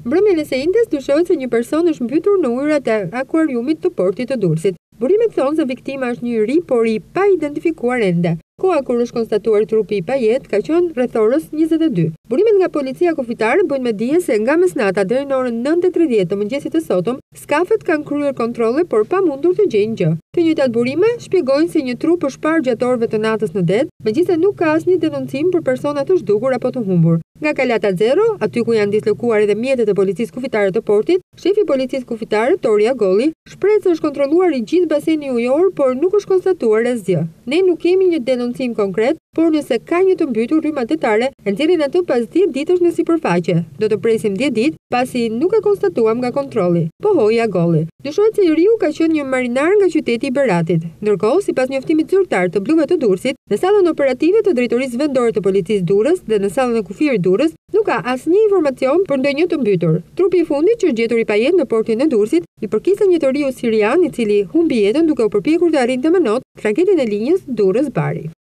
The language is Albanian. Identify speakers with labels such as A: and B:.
A: Mbrëmjen e së enjtes dyshohet se një person është mbytur në ujërat e akuariumit të portit të Durrësit. Burimet thonë se viktima është një ri, por i pa identifikuar ende. Koha kur është konstatuar trupi i pajetë ka qenë rreth orës 22. Burimet nga policia kufitare bëjnë me dije se nga mesnata deri në orën 9:30 të mëngjesit të sotëm, skafet kanë kryer kontrolle por pa mundur të gjejnë gjë. Të njëjtat burime shpjegojnë se një trup është parë gjatë orëve të natës në det, megjithëse nuk ka asnjë denoncim për persona të zhdukur apo të humbur. Nga kalata zero, aty ku janë dislokuar edhe mjetet e policisë kufitare të portit, shefi i policisë kufitare Toria Golli shpreh se është kontrolluar i gjithë baseni ujor, por nuk është konstatuar asgjë. Ne nuk kemi një denoncim konkret, por nëse ka një të mbytur rrymë detale, e nxjerrin atë pas 10 ditësh në sipërfaqe. Do të presim 10 ditë, pasi nuk e konstatuam nga kontrolli. Pohoi Golli. Dyshohet se i riu ka qenë një marinar nga qyteti i Beratit. Ndërkohë, sipas njoftimit zyrtar të Bluve të Durrësit, në sallën operative të drejtorisë vendore të policisë Durrës dhe në sallën e kufirit Durrës, nuk ka asnjë informacion për ndonjë të mbytur. Trupi i fundit që është gjetur i pajetë në portin e Durrësit i përkisë një të riu sirian i cili humbi jetën duke u përpjekur të arrinte me not tragetin e linjës Durrës-Bari.